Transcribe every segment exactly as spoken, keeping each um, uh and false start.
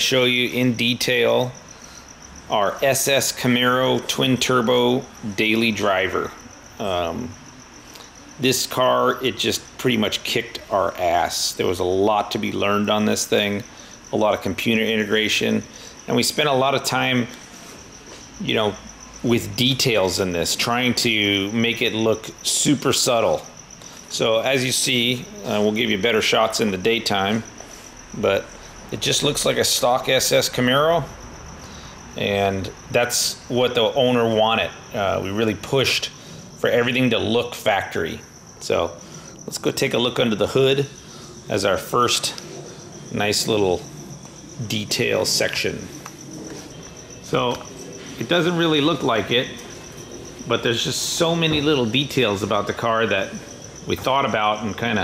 show you in detail our S S Camaro twin turbo daily driver. Um, this car, it just pretty much kicked our ass. There was a lot to be learned on this thing, a lot of computer integration, and we spent a lot of time, you know, with details in this, trying to make it look super subtle. So as you see, uh, we'll give you better shots in the daytime, but it just looks like a stock S S Camaro, and that's what the owner wanted. Uh, we really pushed for everything to look factory. So let's go take a look under the hood as our first nice little detail section. So it doesn't really look like it, but there's just so many little details about the car that we thought about and kind of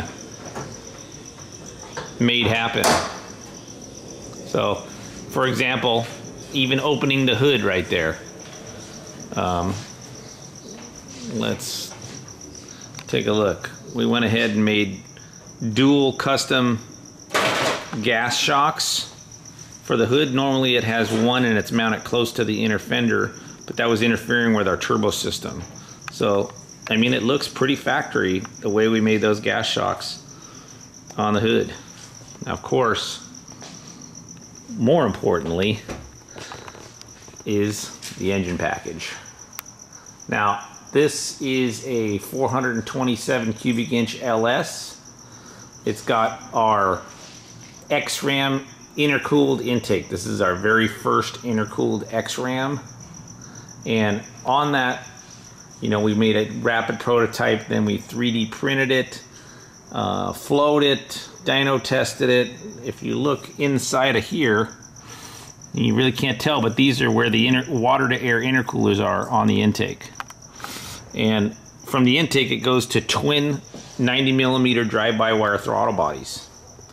made happen. So, for example, even opening the hood right there. Um, let's take a look. We went ahead and made dual custom gas shocks for the hood. Normally it has one and it's mounted close to the inner fender, but that was interfering with our turbo system. So, I mean, it looks pretty factory the way we made those gas shocks on the hood. Now, of course, more importantly is the engine package. Now, this is a four hundred twenty-seven cubic inch L S. It's got our X RAM intercooled intake. This is our very first intercooled X RAM. And on that, you know, we made a rapid prototype, then we three D printed it, uh, flowed it, dyno tested it. If you look inside of here, you really can't tell, but these are where the inter water to air intercoolers are on the intake. And from the intake, it goes to twin ninety millimeter drive-by-wire throttle bodies.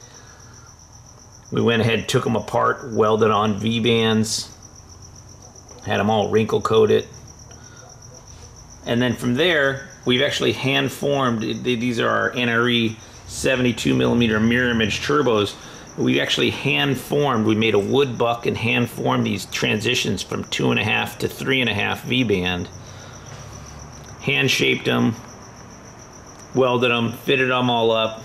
We went ahead, took them apart, welded on V-bands, had them all wrinkle coated. And then from there, we've actually hand formed, these are our N R E seventy-two millimeter mirror image turbos. We actually hand formed, we made a wood buck and hand formed these transitions from two and a half to three and a half V-band. Hand shaped them, welded them, fitted them all up,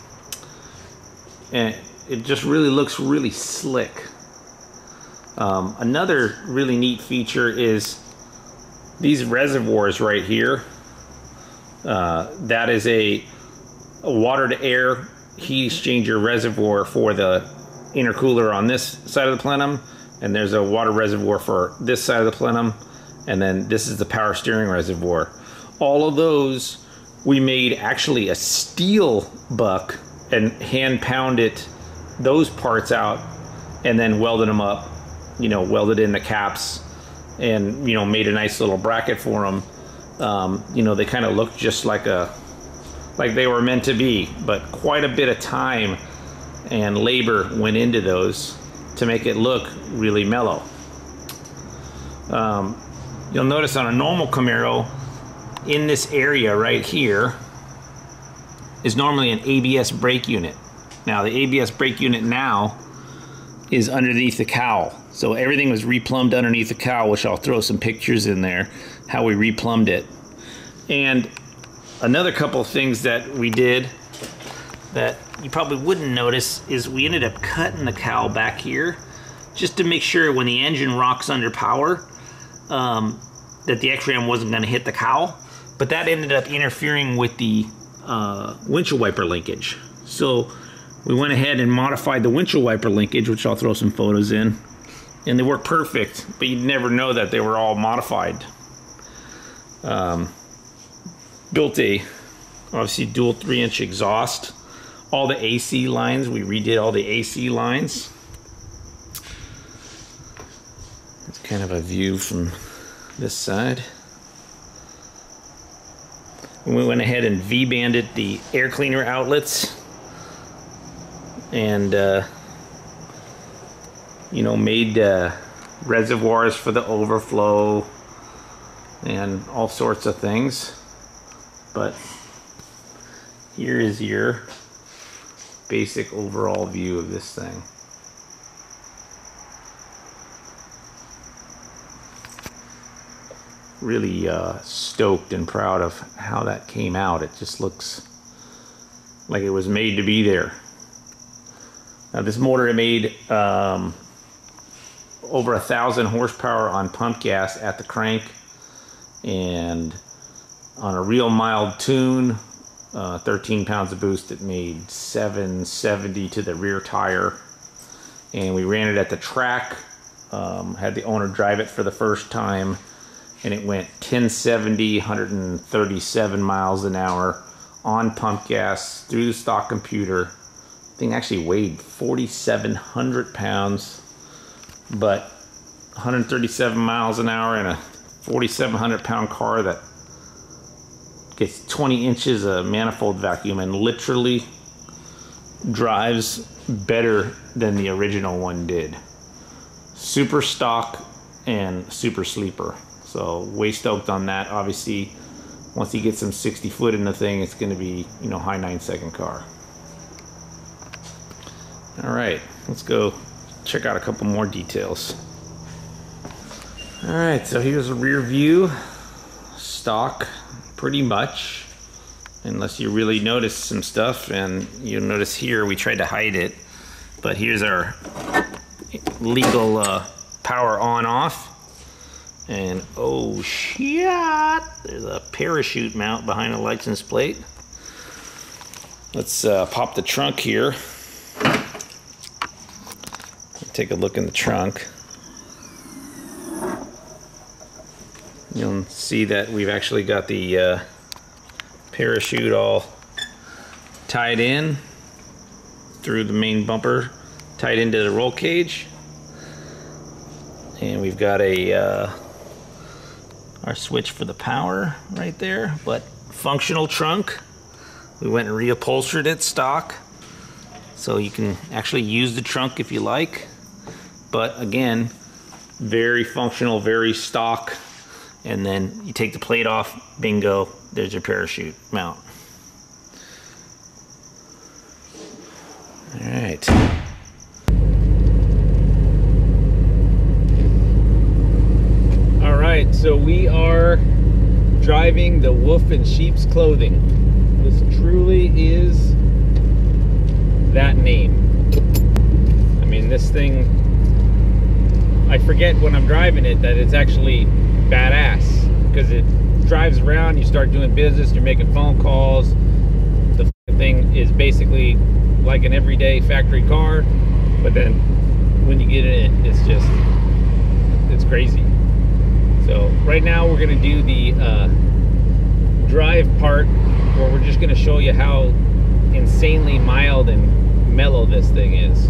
and it just really looks really slick. Um, another really neat feature is these reservoirs right here. Uh, that is a, a water to air heat exchanger reservoir for the intercooler on this side of the plenum, and there's a water reservoir for this side of the plenum, and then this is the power steering reservoir. All of those we made actually a steel buck and hand pounded those parts out and then welded them up, you know, welded in the caps and, you know, made a nice little bracket for them. Um, you know, they kind of look just like a like they were meant to be, but quite a bit of time and labor went into those to make it look really mellow. Um, you'll notice on a normal Camaro, in this area right here is normally an A B S brake unit. Now the A B S brake unit now is underneath the cowl. So everything was replumbed underneath the cowl, which I'll throw some pictures in there, how we replumbed it. And another couple of things that we did that you probably wouldn't notice is we ended up cutting the cowl back here just to make sure when the engine rocks under power um, that the X RAM wasn't going to hit the cowl. But that ended up interfering with the uh, windshield wiper linkage. So we went ahead and modified the windshield wiper linkage, which I'll throw some photos in, and they work perfect, but you'd never know that they were all modified. Um, built a obviously dual three inch exhaust. All the A C lines, we redid all the A C lines. It's kind of a view from this side. And we went ahead and V-banded the air cleaner outlets and uh, you know, made uh, reservoirs for the overflow and all sorts of things. But here is your basic overall view of this thing. really uh, stoked and proud of how that came out. It just looks like it was made to be there. Now this motor made um, over a thousand horsepower on pump gas at the crank, and on a real mild tune, uh, thirteen pounds of boost, it made seven seventy to the rear tire. And we ran it at the track, um, had the owner drive it for the first time, and it went ten seventy, one hundred thirty-seven miles an hour on pump gas through the stock computer. The thing actually weighed forty-seven hundred pounds, but one hundred thirty-seven miles an hour in a forty-seven hundred pound car that gets twenty inches of manifold vacuum and literally drives better than the original one did. Super stock and super sleeper. So way stoked on that. Obviously, once he gets some sixty foot in the thing, it's going to be, you know, high nine second car. All right, let's go check out a couple more details. All right, so here's a rear view, stock, pretty much, unless you really notice some stuff. And you'll notice here we tried to hide it, but here's our legal uh, power on off. And oh shit, there's a parachute mount behind the license plate. Let's uh, pop the trunk here. Take a look in the trunk. You'll see that we've actually got the uh, parachute all tied in through the main bumper, tied into the roll cage. And we've got a uh, our switch for the power right there, but functional trunk. We went and reupholstered it stock, so you can actually use the trunk if you like. But again, very functional, very stock. And then you take the plate off, bingo, there's your parachute mount. All right. All right, so we are driving the wolf in sheep's clothing. This truly is that name. I mean, this thing, I forget when I'm driving it that it's actually badass, because it drives around, you start doing business, you're making phone calls. The thing is basically like an everyday factory car, but then when you get in it, it's just, it's crazy. So right now we're going to do the uh, drive part, where we're just going to show you how insanely mild and mellow this thing is.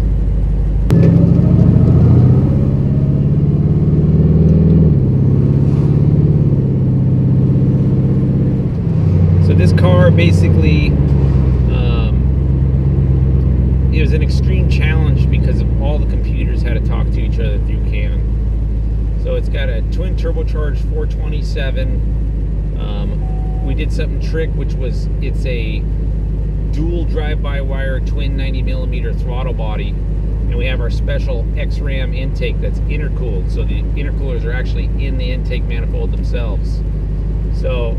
This car basically, um, it was an extreme challenge because of all the computers had to talk to each other through C A N. So it's got a twin turbocharged four twenty-seven. Um, we did something trick, which was it's a dual drive-by-wire twin ninety millimeter throttle body, and we have our special X RAM intake that's intercooled. So the intercoolers are actually in the intake manifold themselves. So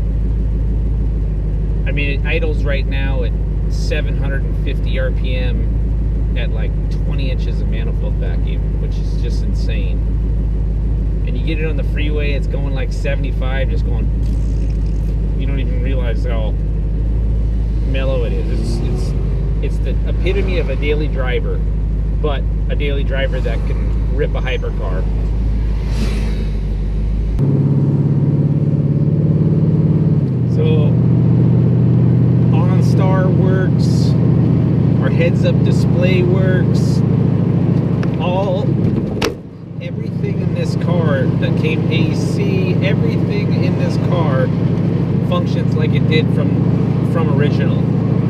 I mean, it idles right now at seven hundred fifty R P M at like twenty inches of manifold vacuum, which is just insane. And you get it on the freeway, it's going like seventy-five, just going, you don't even realize how mellow it is. It's, it's, it's the epitome of a daily driver, but a daily driver that can rip a hypercar. So, OnStar works, our heads-up display works, all, everything in this car that came A C, everything in this car functions like it did from, from original.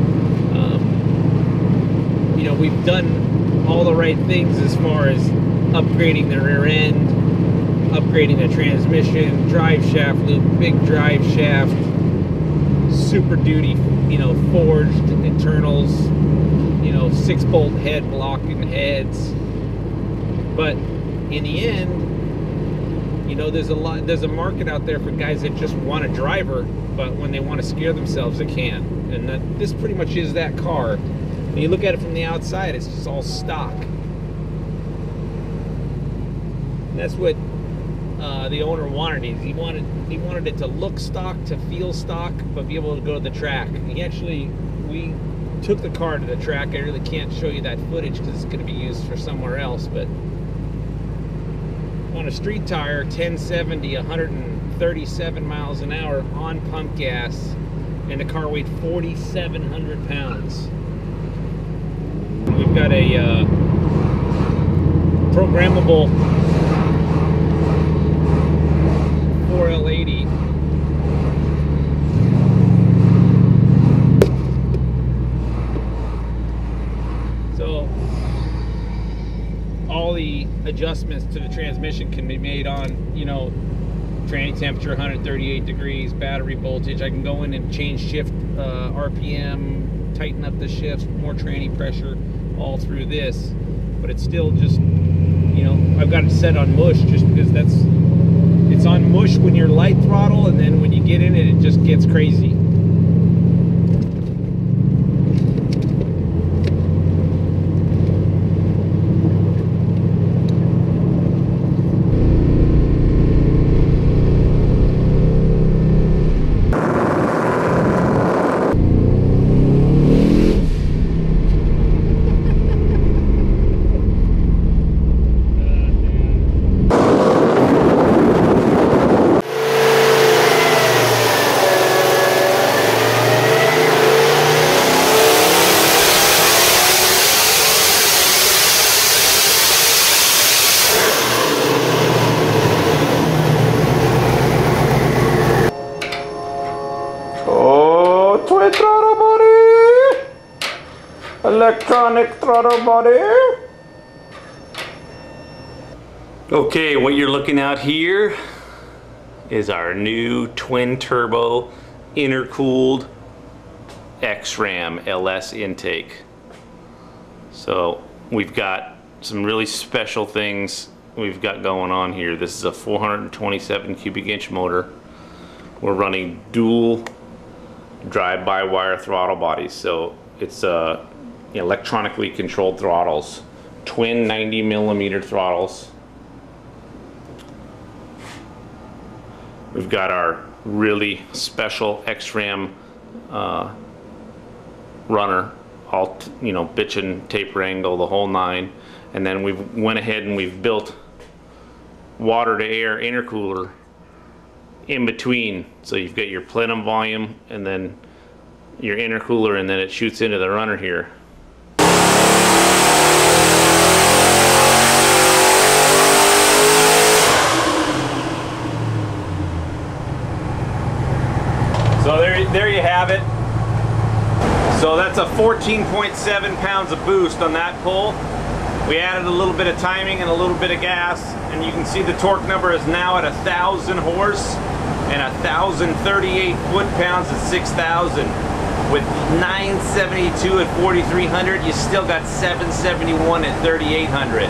Um, you know, we've done all the right things as far as upgrading the rear end, upgrading the transmission, drive shaft loop, big drive shaft, Super Duty, you know, forged internals, you know, six bolt head blocking heads. But in the end, You know, there's a lot, there's a market out there for guys that just want a driver, but when they want to scare themselves, they can. And that, this pretty much is that car. When you look at it from the outside, it's just all stock. And that's what uh, the owner wanted. He wanted he wanted it to look stock, to feel stock, but be able to go to the track. He actually, we took the car to the track. I really can't show you that footage because it's going to be used for somewhere else, but on a street tire, ten seventy, one hundred thirty-seven miles an hour on pump gas, and the car weighed forty-seven hundred pounds. We've got a uh, programmable four L eighty. So all the adjustments to the transmission can be made on, you know, tranny temperature, one hundred thirty-eight degrees, battery voltage. I can go in and change shift uh, R P M, tighten up the shifts, more tranny pressure, all through this. But it's still just, you know, I've got it set on mush just because that's, it's on mush when you're light throttle, and then when you get in it, it just gets crazy. Electronic throttle body. Okay, what you're looking at here is our new twin turbo intercooled X RAM L S intake. So we've got some really special things we've got going on here. This is a four hundred twenty-seven cubic inch motor. We're running dual drive-by-wire throttle bodies, so it's uh, electronically controlled throttles, twin ninety millimeter throttles. We've got our really special X RAM uh, runner, all, you know, bitchin' taper angle, the whole nine. And then we went ahead and we've built water to air intercooler in between. So you've got your plenum volume and then your intercooler, and then it shoots into the runner here. So there, there you have it. So that's a fourteen point seven pounds of boost on that pull. We added a little bit of timing and a little bit of gas, and you can see the torque number is now at a thousand horse and a thousand thirty-eight foot-pounds at six thousand. With nine seventy-two at forty-three hundred, you still got seven seventy-one at thirty-eight hundred.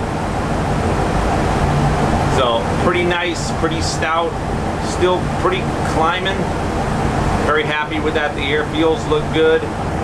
So pretty nice, pretty stout, still pretty climbing. Very happy with that. The air feels look good.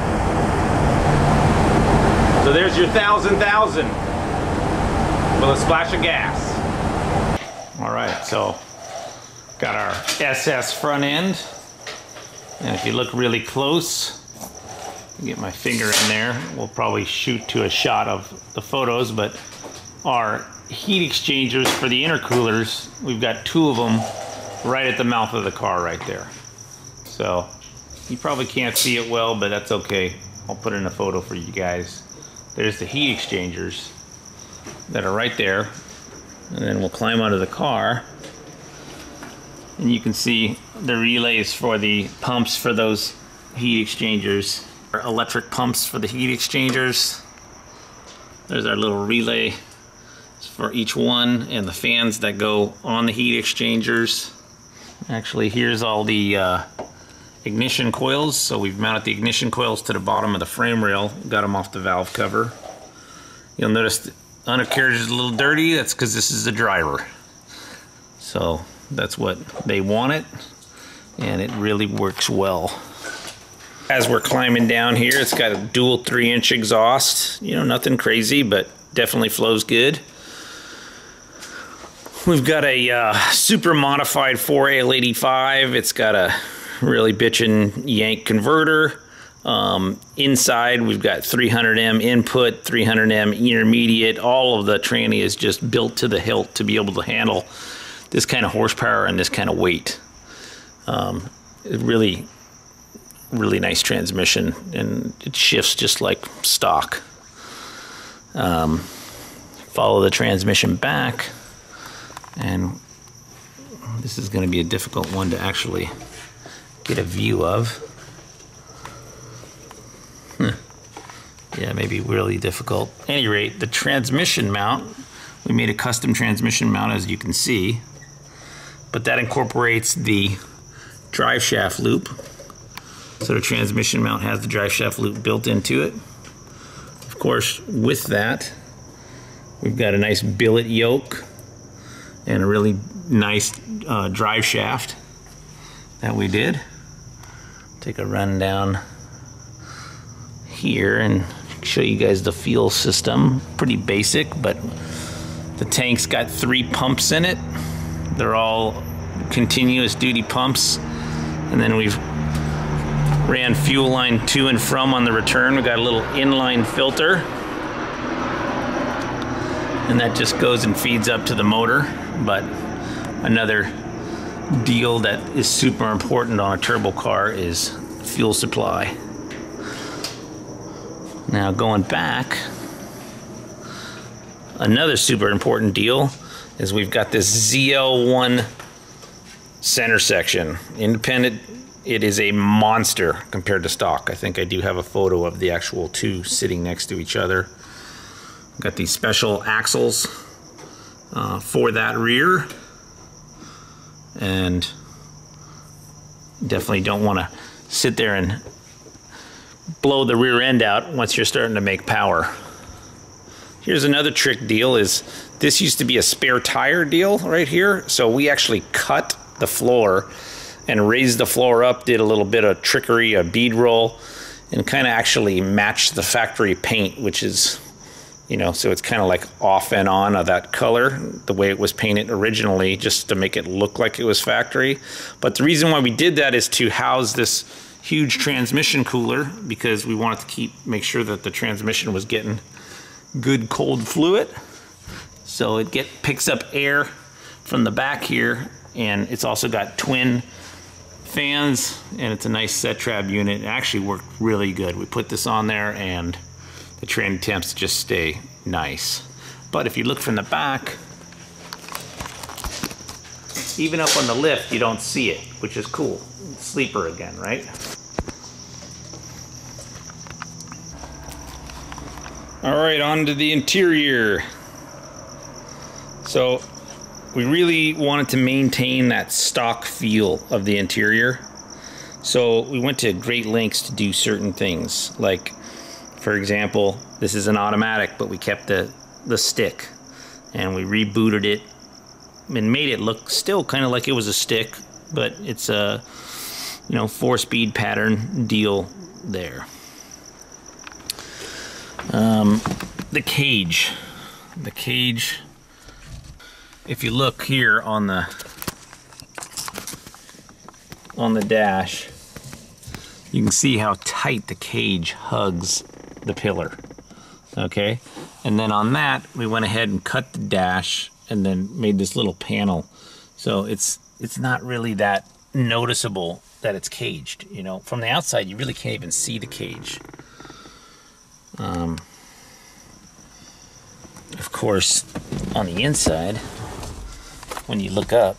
So there's your thousand thousand with a splash of gas. All right, so got our S S front end, and if you look really close, get my finger in there, we'll probably shoot to a shot of the photos, but our heat exchangers for the intercoolers, we've got two of them right at the mouth of the car right there. So you probably can't see it well, but that's okay. I'll put in a photo for you guys. There's the heat exchangers that are right there, and then we'll climb out of the car, and you can see the relays for the pumps for those heat exchangers. Our electric pumps for the heat exchangers. There's our little relay for each one, and the fans that go on the heat exchangers. Actually, here's all the uh, ignition coils. So we've mounted the ignition coils to the bottom of the frame rail, got them off the valve cover. You'll notice the undercarriage is a little dirty. That's because this is the driver. So that's what they wanted, and it really works well. As we're climbing down here, it's got a dual three inch exhaust. You know, nothing crazy, but definitely flows good. We've got a uh, super modified four A L eighty-five. It's got a really bitchin' yank converter. Um, inside, we've got three hundred M input, three hundred M intermediate. All of the tranny is just built to the hilt to be able to handle this kind of horsepower and this kind of weight. Um, it really, really nice transmission, and it shifts just like stock. Um, follow the transmission back, and this is going to be a difficult one to actually get a view of. Yeah, maybe really difficult. At any rate, the transmission mount, we made a custom transmission mount, as you can see, but that incorporates the drive shaft loop. So the transmission mount has the drive shaft loop built into it. Of course, with that, we've got a nice billet yoke and a really nice uh, drive shaft that we did. Take a run down here and show you guys the fuel system. Pretty basic, but the tank's got three pumps in it. They're all continuous duty pumps, and then we've ran fuel line to and from on the return. We got a little inline filter, and that just goes and feeds up to the motor. But another deal that is super important on a turbo car is fuel supply. Now going back, another super important deal is we've got this Z L one center section. Independent, it is a monster compared to stock. I think I do have a photo of the actual two sitting next to each other. Got these special axles uh, for that rear, and definitely don't want to sit there and blow the rear end out once you're starting to make power. Here's another trick deal, is this used to be a spare tire deal right here. So we actually cut the floor and raised the floor up, did a little bit of trickery, a bead roll, and kind of actually matched the factory paint, which is, you know, so it's kind of like off and on of that color, the way it was painted originally, just to make it look like it was factory. But the reason why we did that is to house this huge transmission cooler, because we wanted to keep make sure that the transmission was getting good cold fluid. So it get picks up air from the back here, and it's also got twin fans, and it's a nice set trab unit. It actually worked really good. We put this on there, and the tranny temps just stay nice. But if you look from the back, even up on the lift, you don't see it, which is cool. Sleeper again, right? All right, on to the interior. So we really wanted to maintain that stock feel of the interior. So we went to great lengths to do certain things. Like, for example, this is an automatic, but we kept the, the stick, and we rebooted it and made it look still kind of like it was a stick, but it's a, you know, four-speed pattern deal there. Um, the cage, the cage, if you look here on the, on the dash, you can see how tight the cage hugs the pillar, okay? And then on that, we went ahead and cut the dash and then made this little panel. So it's, it's not really that noticeable that it's caged, you know? From the outside, you really can't even see the cage. Um, of course, on the inside, when you look up,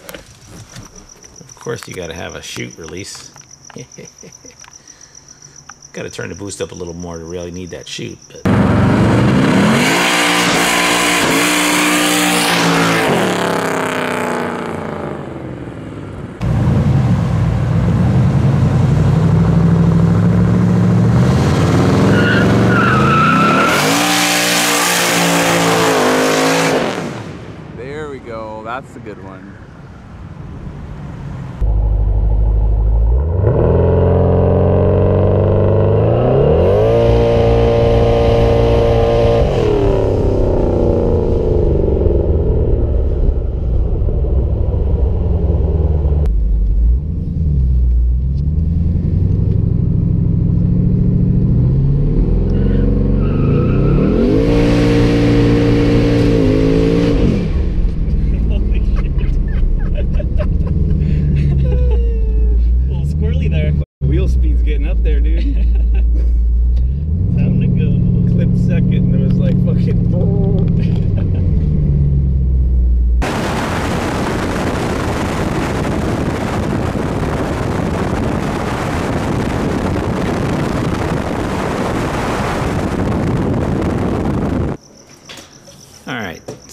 of course you got to have a chute release. Got to turn the boost up a little more to really need that chute. But there we go. That's a good one.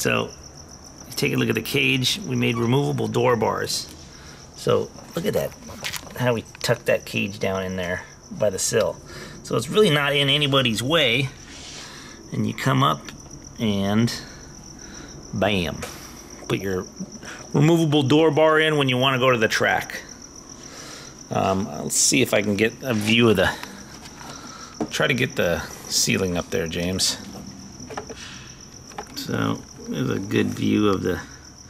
So take a look at the cage. We made removable door bars. So look at that, how we tucked that cage down in there by the sill. So it's really not in anybody's way. And you come up and bam, put your removable door bar in when you want to go to the track. Um, I'll see if I can get a view of the, try to get the ceiling up there, James. So there's a good view of the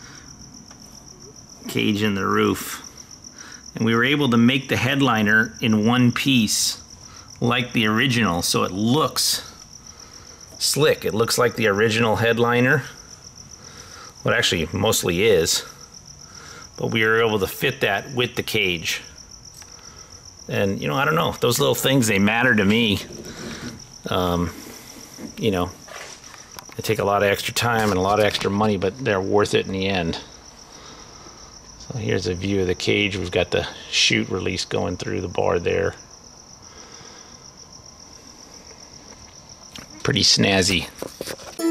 cage and the roof. And we were able to make the headliner in one piece like the original, so it looks slick. It looks like the original headliner. Well, it actually mostly is. But we were able to fit that with the cage. And, you know, I don't know. Those little things, they matter to me. Um, you know, they take a lot of extra time and a lot of extra money, but they're worth it in the end. So here's a view of the cage. We've got the chute release going through the bar there. Pretty snazzy.